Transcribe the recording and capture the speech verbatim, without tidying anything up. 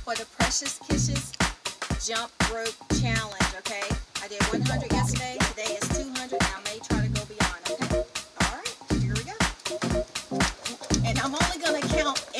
for the Precious Kisses Jump Rope Challenge, okay? I did one hundred yesterday. Today is two hundred, and I may try to go beyond, okay? All right, here we go. And I'm only going to count